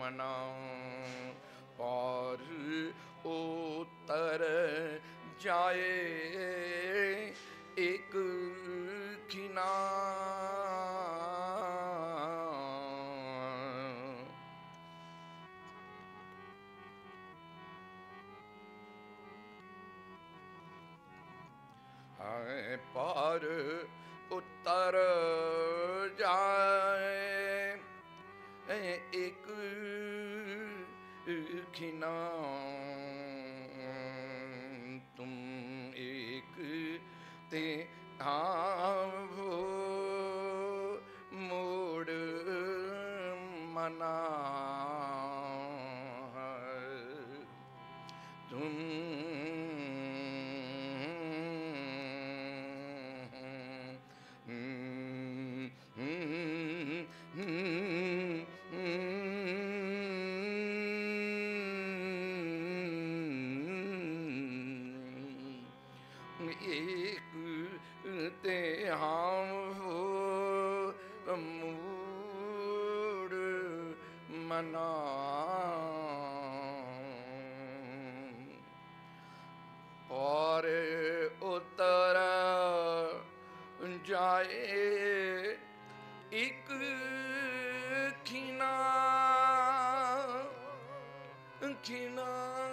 मना पार उतर जाए एक खिना पार उतर जाए एक खिना तुम एक ते वो मोड़ मना तुम एक ते हम वो मूड मना और उतर जाए एक खिना खिना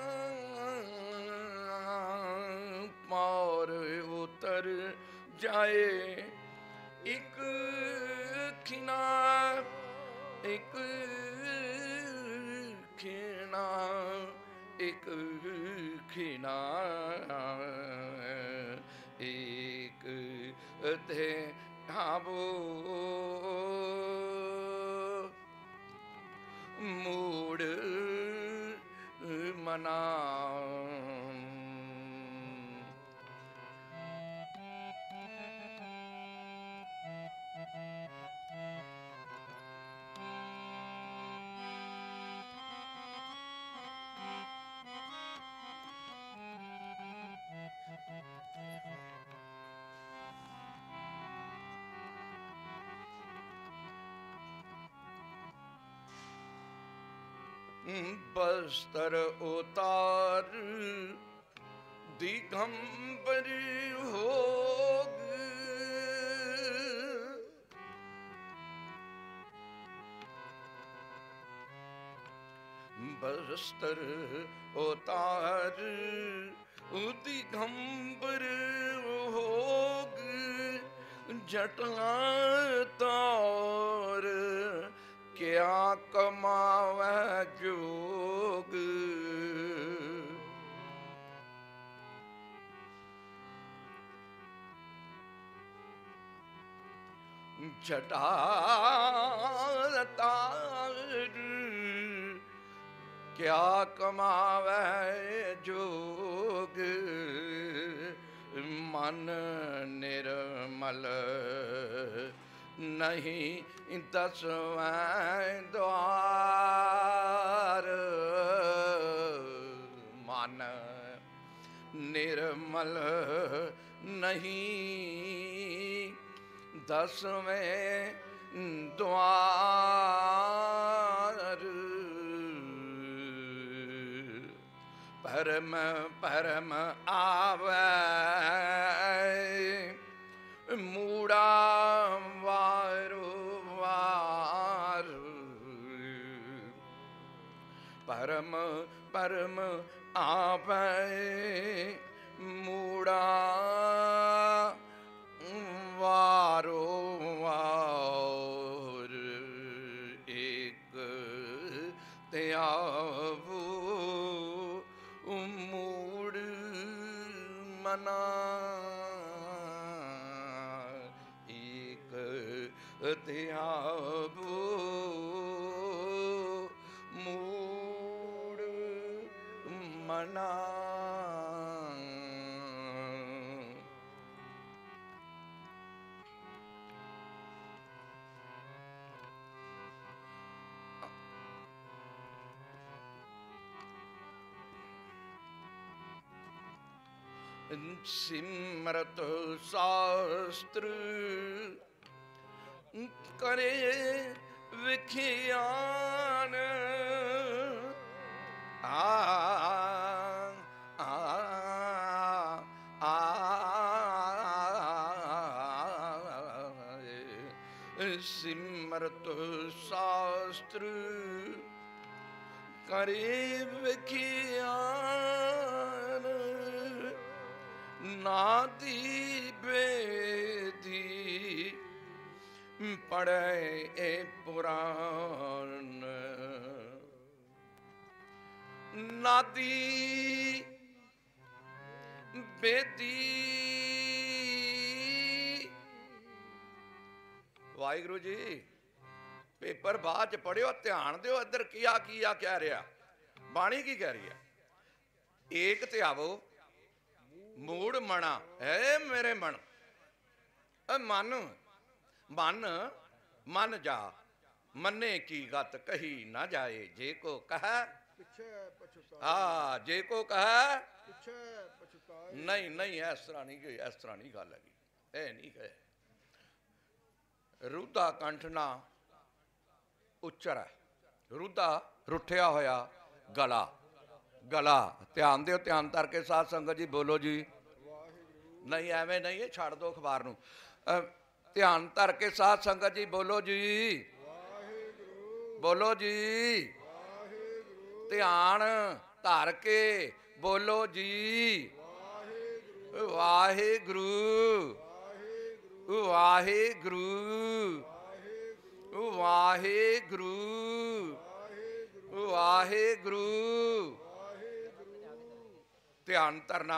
पार उतर जाए एक खिना एक खिना एक खिना एक थे वो मूड मना बस्तर उतार दिगंबर होग बस्तर उतार दिगंबर होग जटा तौर क्या कमावे जोग जटा तार क्या कमावे जोग मन निर्मल नहीं दसवें द्वार मन निर्मल नहीं दसवें द्वार परम परम आवे मूड़ा वारो वार परम परम आवे मूड़ा वारो वार एक त्यावो मूड मना एक त्यावो मूड मना सिमरत शास्त्र करे विख्यान सिमरत शास्त्र करे विख्यान नादी बेदी पढ़े ए पुराण नादी बेदी। वाहिगुरु जी पेपर बाद च पढ़ियो, ध्यान दियो इधर किया कह रहा, बाणी की कह रही है। एक ते आवो मूड मना है मेरे मन, मन मन मन जा मने की गत कही ना जाए, जे को कह हाँ जे को कह नहीं नहीं इस तरह नहीं, इस तरह नहीं गल हैगी, ए नहीं कहे। रुदा कंठ ना उच्चर है, रुदा रुठिया होया गला, गला ध्यान दियो, ध्यान करके साध संगत जी बोलो जी। नहीं एवें नहीं है, छड़ दो अखबार नूं, ध्यान धर के साध संगत जी बोलो जी, बोलो जी। ध्यान धर के बोलो जी, वाहिगुरु वाहिगुरु वाहिगुरु वाहिगुरु। ध्यान धरना,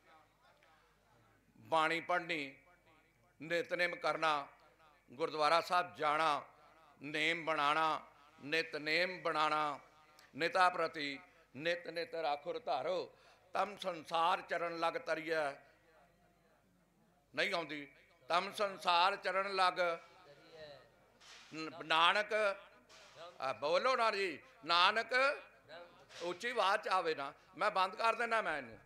बाणी पढ़नी, नितनेम करना, गुरुद्वारा साहब जाना, नेम बनाना, नितनेम बनाना, निता प्रति नित नित राखुर धारो, तम संसार चरण लग तरिया नहीं आती, तम संसार चरण लग नानक बोलो ना जी, नानक उच्ची आवाज च आवे ना, मैं बंद कर देना मैं इनू,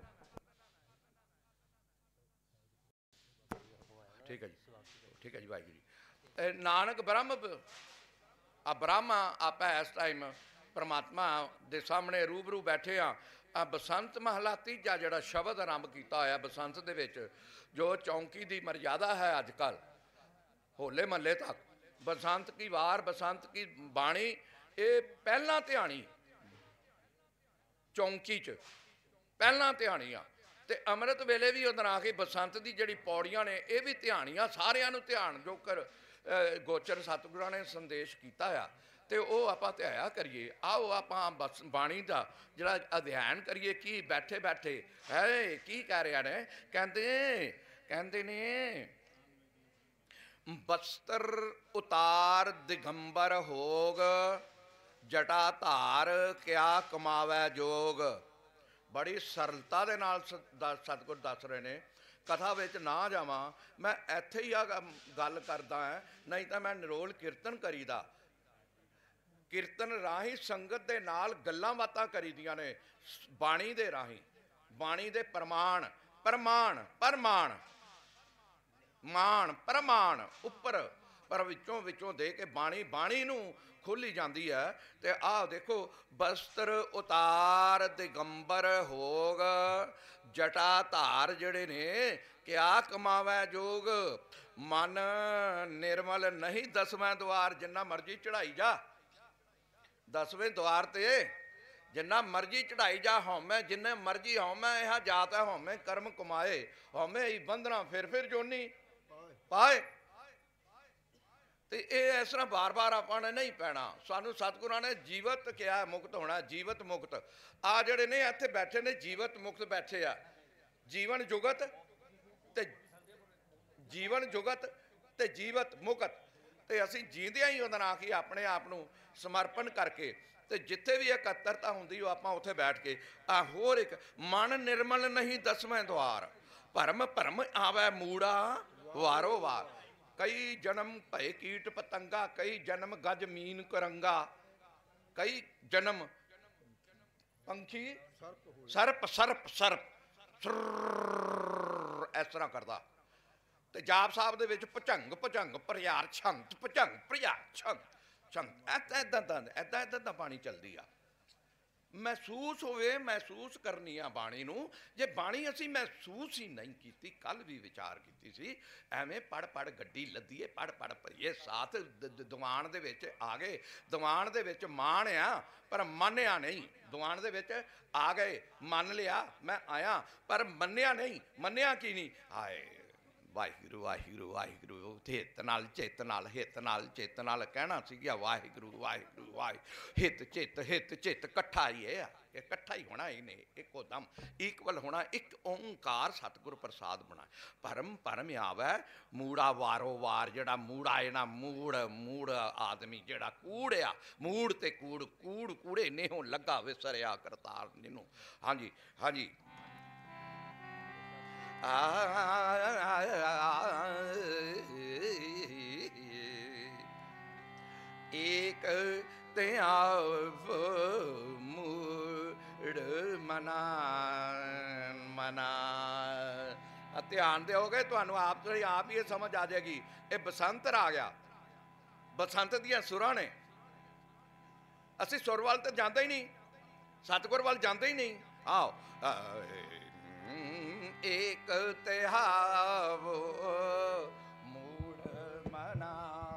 ठीक है जी, ठीक है जी वाहिगुरू जी। नानक ब्रह्म ब्रह्म आप इस टाइम परमात्मा दे सामने रूबरू बैठे हाँ। बसंत महला तीजा जिहड़ा शब्द आरंभ किया होया बसंत दे विच, जो चौंकी की मर्यादा है अजकल होले महल्ले तक, बसंत की वार बसंत की बाणी, ये पहला ध्यानी चौंकी च पहला ध्यानी आ, ते अमृत वेले भी उधर आके बसंत की जिहड़ी पौड़ियां ने ये भी ध्यानियां, सारियां नूं ध्यान जो कर गोचर सतगुरां ने संदेश किया है, तो वो आप ध्याया करिए। आओ आप बस बाणी का जिहड़ा अध्ययन करिए, कि बैठे बैठे है की कह रहे ने, कहते ने बस्तर उतार दिगंबर होग, जटा धार क्या कमावै जोग। बड़ी सरलता दे नाल सतगुर दस रहे ने, कथा विच ना जावां मैं इत्थे ही गल करदा है, नहीं तो मैं निरोल कीर्तन करीदा, कीर्तन राही संगत दे नाल गल्लां बातां करीदियां ने, बाणी दे राही, बाणी दे प्रमाण प्रमाण प्रमाण मान प्रमाण उपर पर विचों विचों दे के बाणी बाणी नूं खोली जाती है। तो आ देखो बस्तर उतार दिगंबर होग, जटा धार जड़े ने क्या कमावै जोग, मन निर्मल नहीं दसवें द्वार, जिन्ना मर्जी चढ़ाई जा, दसवें द्वार ते जिन्ना मर्जी चढ़ाई जा, होमे जिन्ने मर्जी होमे यह जात है, होमे कर्म कमाए, होमे ही बंधना फिर जोनी पाए। तो ये इस तरह बार बार आपने नहीं पैना, सानू सतगुरां ने जीवत क्या मुक्त होना, जीवत मुक्त आ जड़े ने इत्थे बैठे ने जीवत मुक्त बैठे आ, जीवन जुगत ते जीवन जुगत ते जीवत मुक्त। तो असी जींदियां ही उहदे नाल ही अपने आप नूं समर्पण करके तो जिथे भी इकत्तरता होंदी आप उत्थे बैठ के होर एक मन निर्मल नहीं दसवें द्वार, भरम भरम आवे मूड़ा वारो वार, कई जन्म भय कीट पतंगा, कई जन्म गज मीन करंगा, कई जन्म पंखी सर्प सर्प सर्प इस तरह करता। तो जाप साहब दे विच भुजंग भुजंग प्रयार छंत भुजंग प्रयार छंत छंत ऐदा ऐदा ऐदा ऐदा पानी चलती आ। महसूस होवे, महसूस करनी आ बाणी नूं। जे बाणी असी महसूस ही नहीं की, कल भी विचार की सी, एवें पढ़ पढ़ गड्डी लद्दीए, पढ़ पढ़ भरीए साथ दीवान दे विच आ गए, दीवान दे विच मान आ पर मन्निया नहीं, दीवान दे विच आ गए, मन लिया मैं आया पर मन्निया नहीं, मन्निया की नहीं, हाय वाहिगुरू वाहिगुरू वाहिगुरू, हित नाल चित नाल, हित नाल चित नाल कहना सीगा वाहिगुरू वाहिगुरू वाहि, हित चित कट्ठा ही है, इकट्ठा ही होना, इन्हें इको दम इक्वल होना, एक ओंकार सतगुर प्रसाद बना। परम परम आवे मूड़ा वारो वार, जड़ा मूड़ा है ना, मूड़ मूड़ आदमी जड़ा कूड़ आ, मूड़ ते कूड़, कूड़ कूड़े नेहों लगा विसरिया करतार जिन्हों। हाँ जी हाँ जी, एक त्याव मूड़ मना मना, ध्यान दोगे तो आप ही समझ आ जाएगी। ये बसंत आ गया, बसंत दियां सुरां ने, असी सुर वाल तो जाते ही नहीं, सतगुर वाल जाते ही नहीं। आओ एक तिहाव मूड़ मना,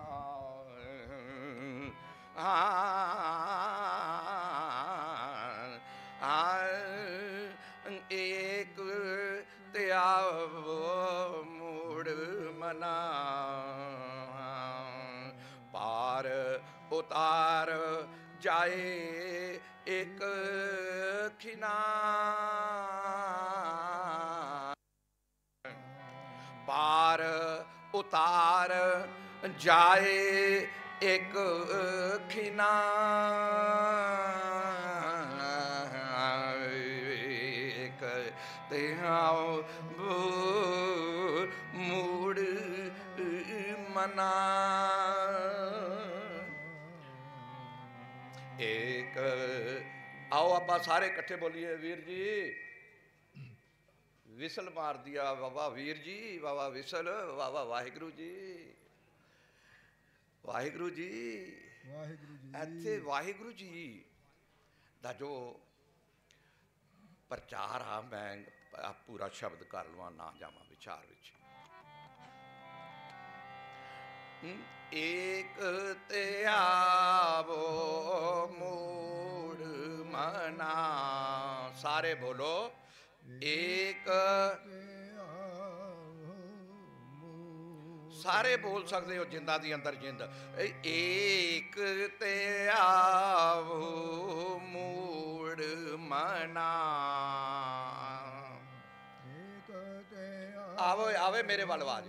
एक त्याव मूड़ मना, पार उतार जाए एक खिना, पार उतार जाए एक खिना, एक तिहाव मूड़ मना, एक आओ आप सारे इकट्ठे बोलिए, वीर जी विसल मार दिया, बाबा वीर जी, बाबा विसल, बाबा वाहिगुरू जी, वाहिगुरू जी, इत्थे वाहिगुरू जी दा जो प्रचार आ, मैं पूरा शब्द कर लवां ना जावां विचार विच। एक त्यावो मूड़ मना, सारे बोलो एक, सारे बोल सकते हो जिंदा दी अंदर जिंद, एक त्यावो मूड़ मना, आवे आवे मेरे वाल आवाज।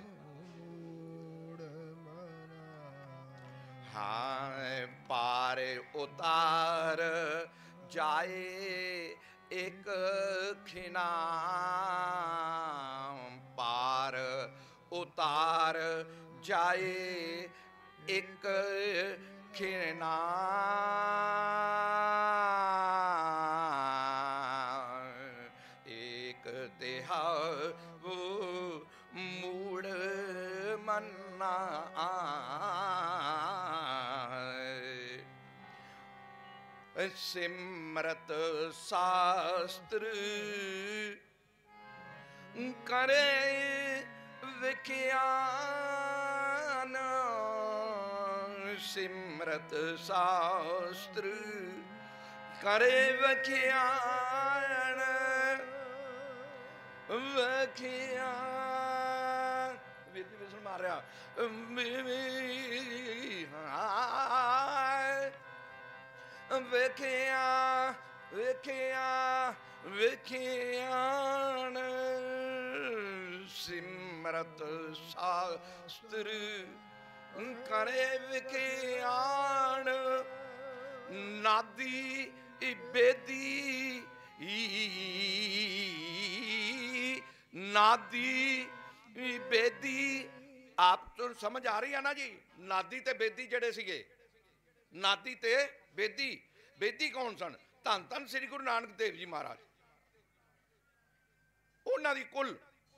हाँ पार उतार जाए एक खिना, पार उतार जाए एक खिना, एक तिहाव मूड़ मना, सिमरत शास्त्र करे विख्यान, सिमरत शास्त्र करे विख्यान, विख्यान विधि विष्णु मार रहा वेखिया वेखिया वेखियान, सिमरत शास्त्र करे विख्यान, नादी बेदी नादी बेदी, आप तो समझ आ रही है ना जी। नादी ते बेदी जड़े सीगे, नादी ते बेदी, बेदी कौन सन? धन धन श्री गुरु नानक देव जी महाराज, उन्हां दी कुल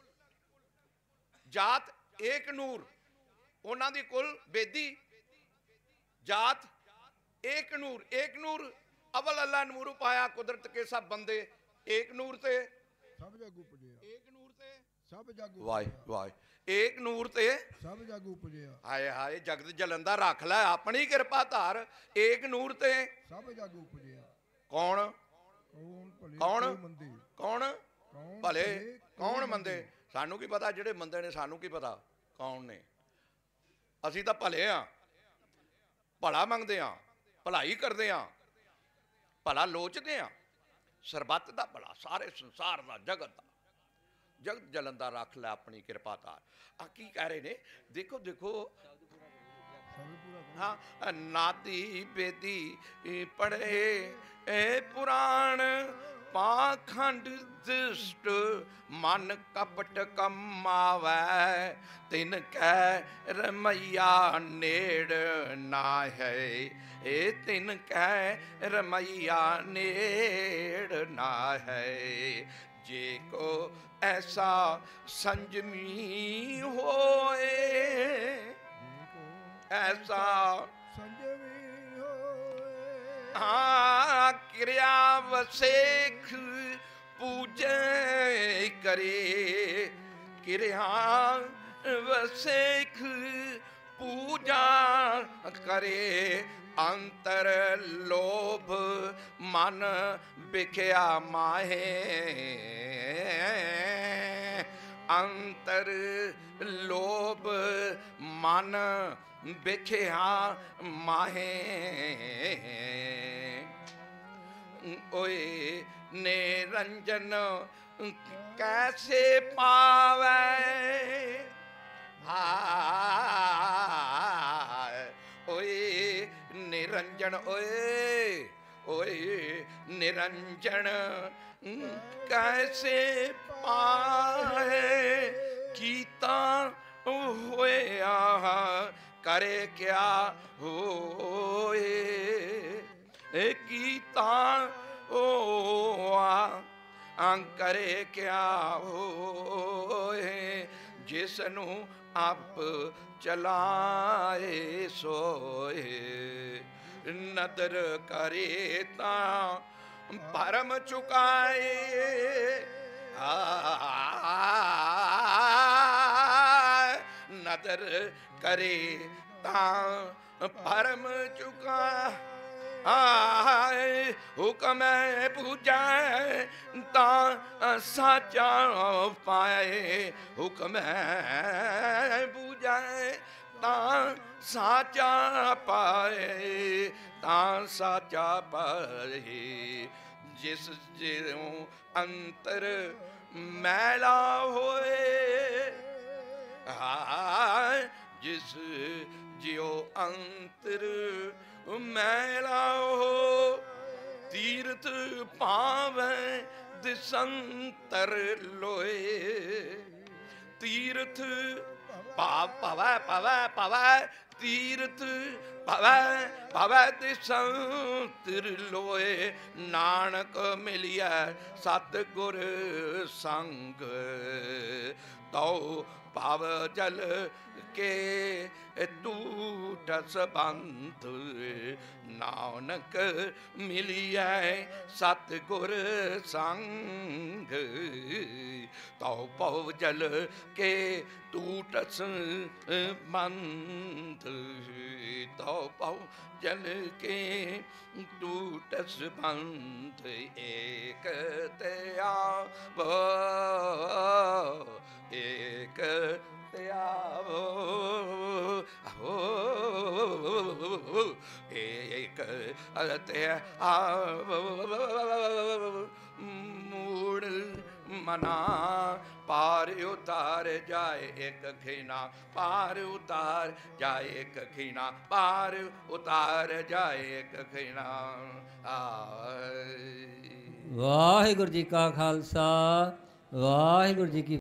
जात एक नूर, उन्हां दी कुल बेदी जात एक नूर, एक नूर अवल अल्लाह नूर पाया कुदरत के सब बंदे एक नूर ते सब जग उपजिया एक नूर ते सब जग वाह उपजिया वाह एक नूर ते सब जग उपजिया हाय हाय जगत जलंदा रख लै अपनी कृपा धार एक नूर ते सब जग उपजिया कौन कौन भले कौन कोई मंदे कौन कौन भले भले कौन कोई मंदे सानू की पता जेडे मंदे ने सानू की पता कौन ने असी तो भले हाँ भला मंगते हाँ भलाई करते हाँ भला लोचते हाँ सरबत का भला सारे संसार का जगत का जगत जलंदा रख लै अपनी कृपा धार आ की कह रहे ने देखो देखो सब पूरा हाँ नाती बेदी पढ़े ए पुराण पाखंड दुष्ट मन कपट कमावै तिन कह रमैया नेड़ ना है ए तिन कह रमैया नेड़ ना है जे को ऐसा संजमी होए ऐसा संजमी होए हाँ क्रिया वसेख पूजे करे क्रिया वसेख पूजा करे अंतर लोभ मन बिख्या माहे अंतर लोभ मन बिख्या माहे ओए निरंजन कैसे पावे ओए निरंजन ओए ओए निरंजन कैसे पाए कीता होया करे क्या होए कीता करे क्या होए जिसनू आप चलाए सोए नदर करे ता भरम चुकाए नदर करे ता भरम चुका हुक्म पूजा ता साचा पाए हुक्म पूजा ता साचा पाए ता साचा पाए जिस जियों अंतर मैला होए जिस जियो अंतर मैला हो तीर्थ पावे दिसंतर लोए तीर्थ पवै पवै पवै तीर्थ पवै पवै दिसंतर लोए नानक मिलिया सतगुर संग तो पाव जल के टूटस बंध नानक मिलिया सतगुर संग तो पव जल के टूटस बंध तो पव जल के टूटस बंध एक त्याव एक त्यावो एक त्यावो मूड मना पार उतार जाए एक घिना पार उतार जाए एक घिना पार उतार जाए एक घिना वाहिगुरु जी का खालसा वाहिगुरु जी की